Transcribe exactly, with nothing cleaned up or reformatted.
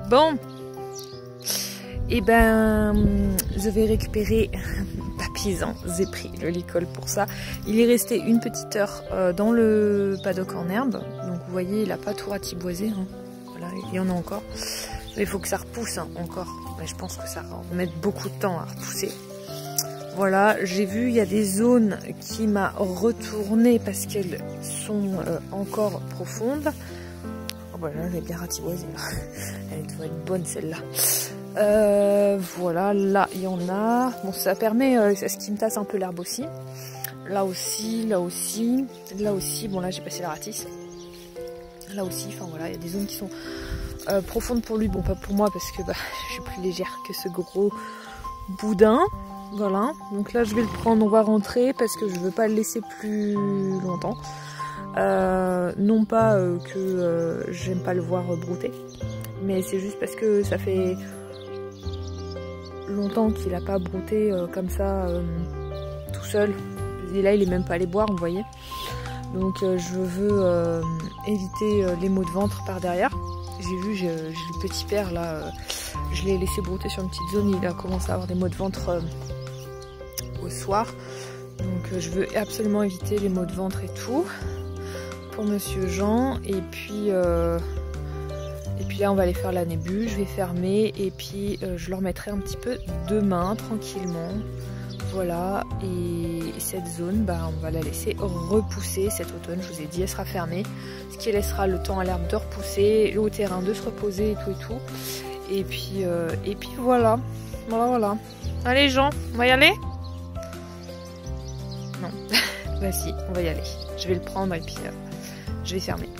Bon. Et ben, je vais récupérer Papizan. J'ai pris le licol pour ça. Il est resté une petite heure euh, dans le paddock en herbe. Donc vous voyez, il n'a pas tout ratiboisé. Hein. Voilà, il y en a encore. Mais il faut que ça repousse hein, encore. Mais je pense que ça va mettre beaucoup de temps à repousser. Voilà, j'ai vu, il y a des zones qui m'a retourné parce qu'elles sont euh, encore profondes. Oh voilà, elle est bien ratiboisée. Elle doit être bonne celle-là. Euh, voilà, là il y en a. Bon, ça permet euh, à ce qui me tasse un peu l'herbe aussi. Là aussi, là aussi, là aussi. Bon, là j'ai passé la ratisse. Là aussi, enfin voilà, il y a des zones qui sont euh, profondes pour lui. Bon, pas pour moi parce que bah, je suis plus légère que ce gros boudin. Voilà, donc là je vais le prendre, on va rentrer parce que je veux pas le laisser plus longtemps. Euh, non pas euh, que euh, j'aime pas le voir brouter, mais c'est juste parce que ça fait longtemps qu'il a pas brouté euh, comme ça euh, tout seul. Et là il est même pas allé boire, vous voyez. Donc euh, je veux euh, éviter euh, les maux de ventre par derrière. J'ai vu, j'ai le petit père là, euh, je l'ai laissé brouter sur une petite zone, il a commencé à avoir des maux de ventre euh, au soir. Donc euh, je veux absolument éviter les maux de ventre et tout pour Monsieur Jean. Et puis euh, et puis là on va aller faire la nébule, je vais fermer et puis euh, je le remettrai un petit peu demain tranquillement. Voilà, et cette zone, bah, on va la laisser repousser cet automne. Je vous ai dit, elle sera fermée, ce qui laissera le temps à l'herbe de repousser, au terrain de se reposer et tout et tout. Et puis, euh, et puis voilà, voilà, voilà. Allez Jean, on va y aller? Non, bah si, on va y aller. Je vais le prendre et puis euh, je vais fermer.